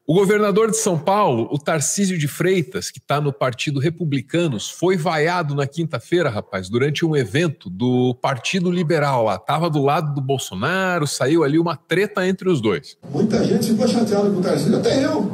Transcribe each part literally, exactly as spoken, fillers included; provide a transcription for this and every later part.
O governador de São Paulo, o Tarcísio de Freitas, que está no Partido Republicanos, foi vaiado na quinta-feira, rapaz, durante um evento do Partido Liberal lá. Estava do lado do Bolsonaro, saiu ali uma treta entre os dois. Muita gente ficou chateada com o Tarcísio, até eu.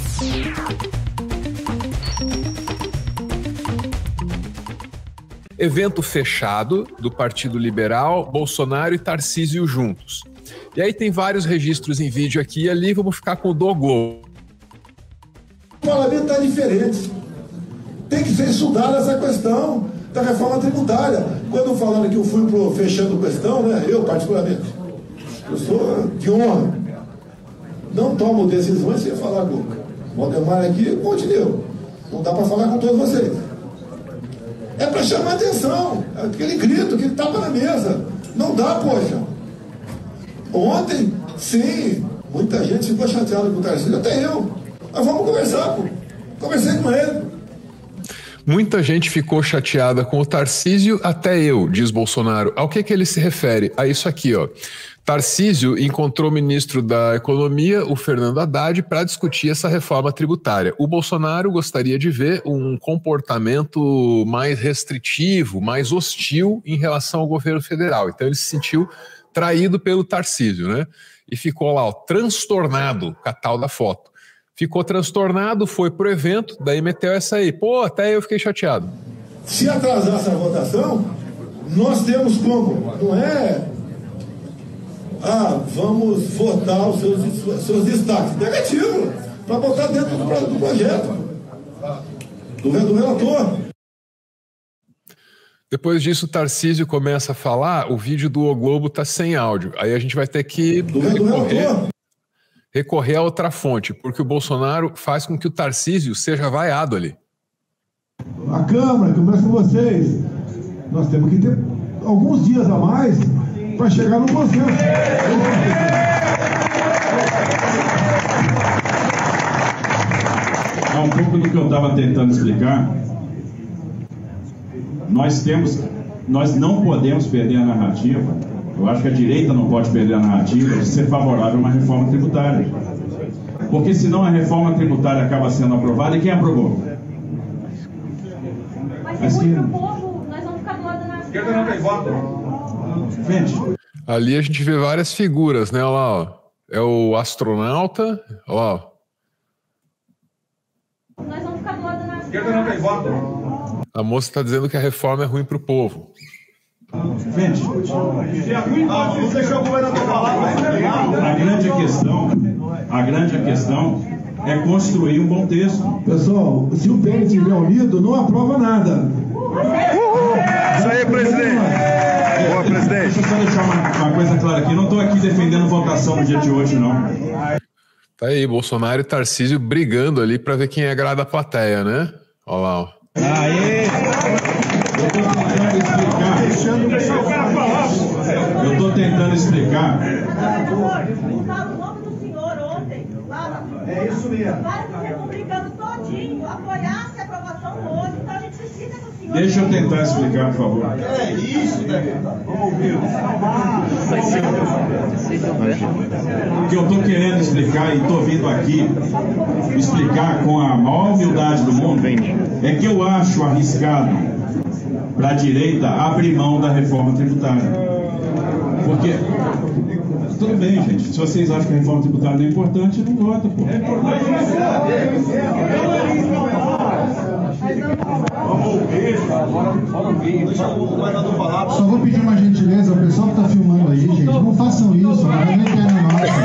Evento fechado do Partido Liberal, Bolsonaro e Tarcísio juntos. E aí tem vários registros em vídeo aqui e ali, vamos ficar com o do Globo. O parlamento está diferente. Tem que ser estudada essa questão da reforma tributária. Quando falaram que eu fui pro fechando questão, né, eu particularmente, eu sou de honra. Não tomo decisões sem falar com o Valdemar aqui e com o Montenegro. Não dá para falar com todos vocês. É para chamar atenção. Aquele grito, aquele tapa na mesa. Não dá, poxa. Ontem, sim, muita gente ficou chateada com o Tarcísio, até eu. Mas vamos conversar, pô. Conversei com ele. Muita gente ficou chateada com o Tarcísio, até eu, diz Bolsonaro. Ao que que ele se refere? A isso aqui, ó. Tarcísio encontrou o ministro da Economia, o Fernando Haddad, para discutir essa reforma tributária. O Bolsonaro gostaria de ver um comportamento mais restritivo, mais hostil em relação ao governo federal. Então ele se sentiu traído pelo Tarcísio, né? E ficou lá, ó, transtornado com a tal da foto. Ficou transtornado, foi pro evento, daí meteu essa aí. Pô, até eu fiquei chateado. Se atrasar essa votação, nós temos como, não é... Ah, vamos votar os seus, seus destaques. Negativo, para botar dentro do, do projeto, do, do relator. Depois disso, o Tarcísio começa a falar, o vídeo do O Globo tá sem áudio. Aí a gente vai ter que recorrer, recorrer a outra fonte, porque o Bolsonaro faz com que o Tarcísio seja vaiado ali. A Câmara, começa com vocês. Nós temos que ter alguns dias a mais para chegar no consenso. É um pouco do que eu estava tentando explicar. Nós temos, nós não podemos perder a narrativa. Eu acho que a direita não pode perder a narrativa de ser favorável a uma reforma tributária. Porque senão a reforma tributária acaba sendo aprovada e quem aprovou? Mas se muito pro povo, nós vamos ficar do lado da nação. Esquerda não tem voto. Gente. Ali a gente vê várias figuras, né? Olha lá, ó. É o astronauta. Olha lá, ó. Nós vamos ficar do lado da nação. Esquerda não tem voto. A moça está dizendo que a reforma é ruim para o povo. Gente, se é ruim, não deixou o governador falar. A grande questão, a grande questão é construir um bom texto. Pessoal, se o P L tiver unido, não aprova nada. Isso aí, presidente. Boa, presidente. Deixa eu só deixar uma, uma coisa clara aqui. Não estou aqui defendendo votação no dia de hoje, não. Tá aí, Bolsonaro e Tarcísio brigando ali para ver quem agrada a plateia, né? Olha lá, ó. Aê! Eu tô tentando explicar. O nome do senhor ontem, lá na É isso mesmo. vários republicanos todinho apoiassem a aprovação hoje, então a gente precisa do senhor. Deixa eu tentar explicar, por favor. É isso, né? Vamos ouvir. O que eu tô querendo explicar e tô vindo aqui explicar com a maior humildade do mundo é que eu acho arriscado para a direita abrir mão da reforma tributária. Porque, tudo bem, gente, se vocês acham que a reforma tributária não é importante, não vota, pô. É importante. Vamos ouvir, bora ouvir. Deixa o governador falar. Só vou pedir uma gentileza ao pessoal que está filmando aí, gente. Não façam isso, não é interna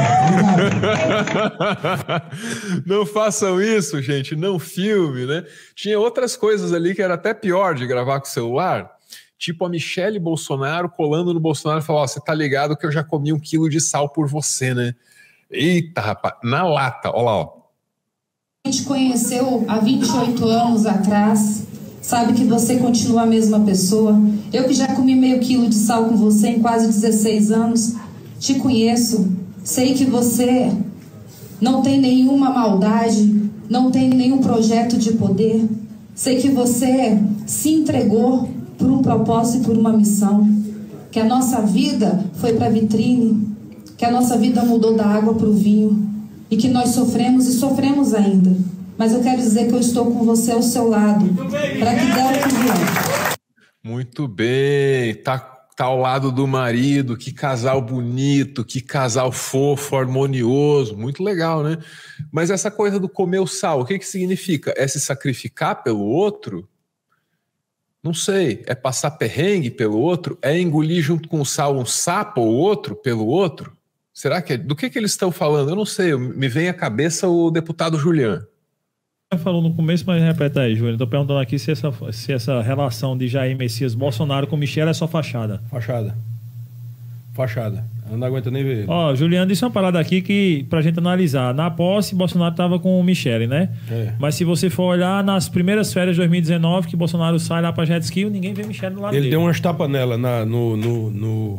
nossa. Não façam isso, gente. Não filme, né? Tinha outras coisas ali que era até pior de gravar com o celular. Tipo a Michele Bolsonaro colando no Bolsonaro e falando: ó, você tá ligado que eu já comi um quilo de sal por você, né? Eita, rapaz. Na lata, ó lá, ó. A gente conheceu há vinte e oito anos atrás, sabe que você continua a mesma pessoa. Eu que já comi meio quilo de sal com você em quase dezesseis anos, te conheço, sei que você não tem nenhuma maldade, não tem nenhum projeto de poder, sei que você se entregou por um propósito e por uma missão, que a nossa vida foi para a vitrine, que a nossa vida mudou da água para o vinho, e que nós sofremos e sofremos ainda. Mas eu quero dizer que eu estou com você ao seu lado, para que der o que vier. Muito bem, tá, tá ao lado do marido, que casal bonito, que casal fofo, harmonioso, muito legal, né? Mas essa coisa do comer o sal, o que que significa? É se sacrificar pelo outro? Não sei, é passar perrengue pelo outro? É engolir junto com o sal um sapo ou outro pelo outro? Será que é? Do que que eles estão falando? Eu não sei, me vem à cabeça o deputado Julian. Falou no começo, mas repete aí, Júlio. Estou perguntando aqui se essa, se essa relação de Jair Messias Bolsonaro com Michele é só fachada. Fachada. Fachada. Eu não aguento nem ver. Ó, Juliano disse uma parada aqui que, pra gente analisar. Na posse, Bolsonaro estava com o Michele, né? É. Mas se você for olhar nas primeiras férias de dois mil e dezenove, que Bolsonaro sai lá pra jet ski, ninguém vê Michele do lado Ele dele. deu umas tapas nela na, no, no, no,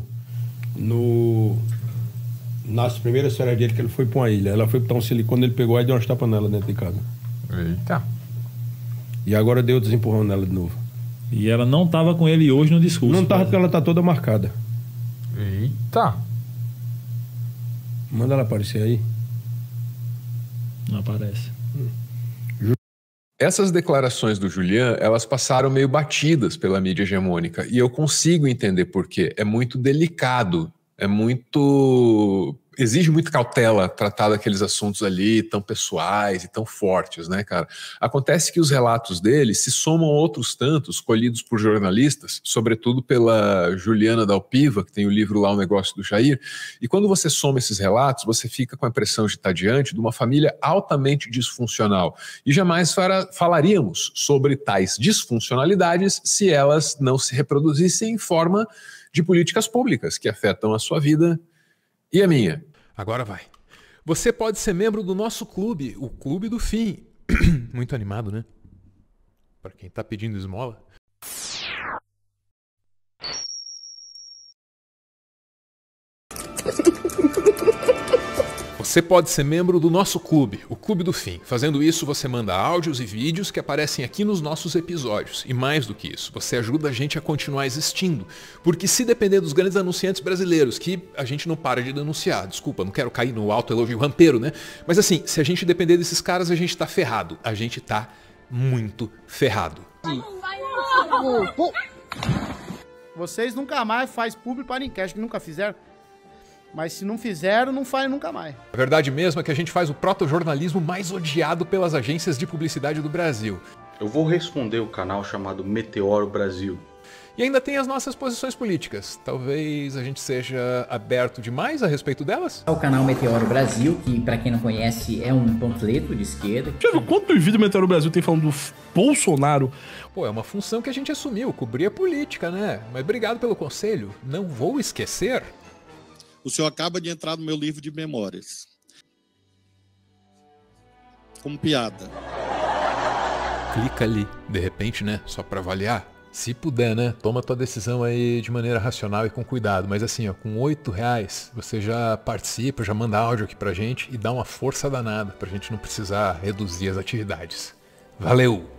no, nas primeiras férias dele, que ele foi pra uma ilha. Ela foi botar um silicone, quando ele pegou, aí deu umas tapas nela dentro de casa. Eita. E agora deu outros empurrão nela de novo. E ela não tava com ele hoje no discurso. Não tava, porque ela tá toda marcada. Eita. Manda ela aparecer aí. Não aparece. Essas declarações do Julian, elas passaram meio batidas pela mídia hegemônica. E eu consigo entender por quê. É muito delicado. É muito... Exige muita cautela tratar daqueles assuntos ali tão pessoais e tão fortes, né, cara? Acontece que os relatos dele se somam a outros tantos colhidos por jornalistas, sobretudo pela Juliana Dalpiva, que tem o livro lá, O Negócio do Jair, e quando você soma esses relatos, você fica com a impressão de estar diante de uma família altamente disfuncional. E jamais falaríamos sobre tais disfuncionalidades se elas não se reproduzissem em forma de políticas públicas que afetam a sua vida e a minha. Agora vai. Você pode ser membro do nosso clube, o Clube do Fim. Muito animado, né? Para quem tá pedindo esmola. Você pode ser membro do nosso clube, o Clube do Fim. Fazendo isso, você manda áudios e vídeos que aparecem aqui nos nossos episódios. E mais do que isso, você ajuda a gente a continuar existindo. Porque se depender dos grandes anunciantes brasileiros, que a gente não para de denunciar, desculpa, não quero cair no alto elogio rampeiro, né? Mas assim, se a gente depender desses caras, a gente tá ferrado. A gente tá muito ferrado. Vocês nunca mais fazem público para ninguém, acho que nunca fizeram. Mas se não fizeram, não faz nunca mais. A verdade mesmo é que a gente faz o protojornalismo mais odiado pelas agências de publicidade do Brasil. Eu vou responder o canal chamado Meteoro Brasil. E ainda tem as nossas posições políticas. Talvez a gente seja aberto demais a respeito delas? O canal Meteoro Brasil, que pra quem não conhece é um panfleto de esquerda. Já viu quantos vídeos do Meteoro Brasil tem falando do Bolsonaro? Pô, é uma função que a gente assumiu, cobrir a política, né? Mas obrigado pelo conselho. Não vou esquecer... O senhor acaba de entrar no meu livro de memórias. Como piada. Clica ali, de repente, né? Só pra avaliar. Se puder, né? Toma tua decisão aí de maneira racional e com cuidado. Mas assim, ó, com oito reais, você já participa, já manda áudio aqui pra gente e dá uma força danada pra gente não precisar reduzir as atividades. Valeu!